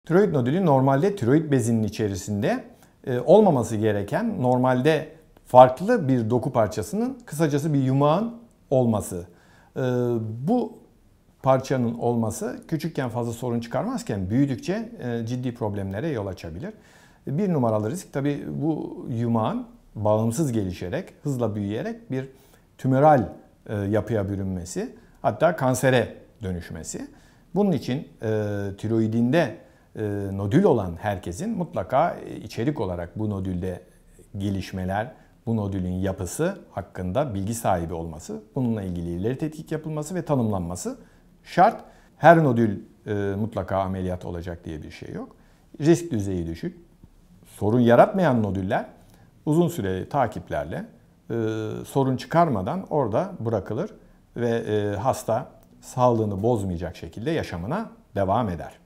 Tiroid nodülü normalde tiroid bezinin içerisinde olmaması gereken, normalde farklı bir doku parçasının, kısacası bir yumağın olması. Bu parçanın olması küçükken fazla sorun çıkarmazken büyüdükçe ciddi problemlere yol açabilir. Bir numaralı risk tabii bu yumağın bağımsız gelişerek, hızla büyüyerek bir tümöral yapıya bürünmesi, hatta kansere dönüşmesi. Bunun için tiroidinde nodül olan herkesin mutlaka içerik olarak bu nodülde gelişmeler, bu nodülün yapısı hakkında bilgi sahibi olması, bununla ilgili ileri tetkik yapılması ve tanımlanması şart. Her nodül mutlaka ameliyat olacak diye bir şey yok. Risk düzeyi düşük, sorun yaratmayan nodüller uzun süreli takiplerle sorun çıkarmadan orada bırakılır ve hasta sağlığını bozmayacak şekilde yaşamına devam eder.